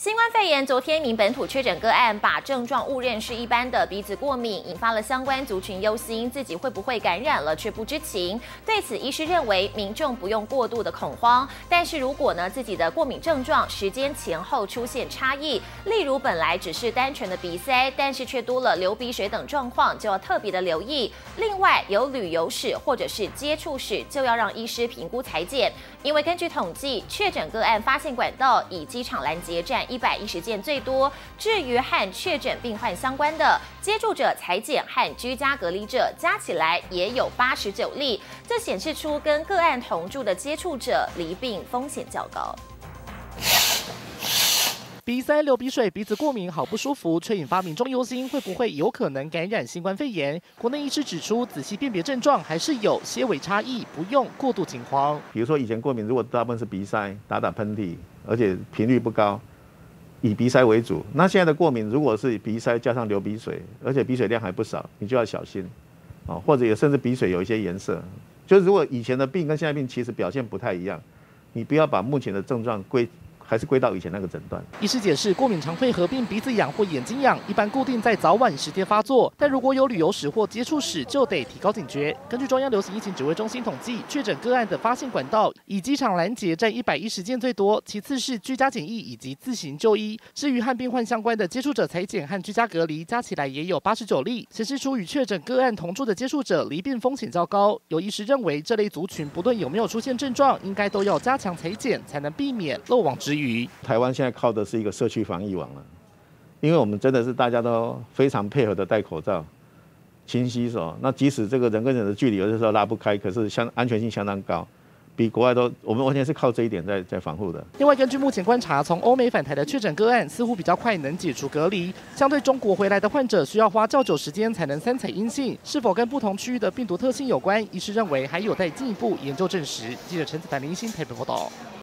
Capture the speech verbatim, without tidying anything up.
新冠肺炎昨天一名本土确诊个案把症状误认是一般的鼻子过敏，引发了相关族群忧心，自己会不会感染了却不知情。对此，医师认为民众不用过度的恐慌，但是如果呢自己的过敏症状时间前后出现差异，例如本来只是单纯的鼻塞，但是却多了流鼻水等状况，就要特别的留意。另外，有旅游史或者是接触史，就要让医师评估裁剪，因为根据统计，确诊个案发现管道以机场拦截站。一百一十件最多，至于和确诊病患相关的接触者裁剪和居家隔离者加起来也有八十九例，这显示出跟个案同住的接触者罹病风险较高。 鼻塞、流鼻水、鼻子过敏，好不舒服，却引发民众忧心，会不会有可能感染新冠肺炎？国内医师指出，仔细辨别症状还是有些微差异，不用过度惊慌。 比如说以前过敏，如果大部分是鼻塞、打打喷嚏，而且频率不高，以鼻塞为主。那现在的过敏，如果是鼻塞加上流鼻水，而且鼻水量还不少，你就要小心啊，或者也甚至鼻水有一些颜色。就是如果以前的病跟现在病其实表现不太一样，你不要把目前的症状归。还是归到以前那个诊断。 医师解释，过敏常会合并鼻子痒或眼睛痒，一般固定在早晚十天发作，但如果有旅游史或接触史，就得提高警觉。根据中央流行疫情指挥中心统计，确诊个案的发现管道以机场拦截占一百一十件最多，其次是居家检疫以及自行就医。至于和病患相关的接触者裁剪和居家隔离，加起来也有八十九例，显示出与确诊个案同住的接触者罹病风险较高。有医师认为，这类族群不论有没有出现症状，应该都要加强裁剪，才能避免漏网之鱼。 台湾现在靠的是一个社区防疫网了，因为我们真的是大家都非常配合的戴口罩、勤洗手。那即使这个人跟人的距离有的时候拉不开，可是相安全性相当高，比国外都我们完全是靠这一点在在防护的。 另外，根据目前观察，从欧美返台的确诊个案似乎比较快能解除隔离，相对中国回来的患者需要花较久时间才能三采阴性，是否跟不同区域的病毒特性有关？医师认为还有待进一步研究证实。记者陈子凡、林欣台北报道。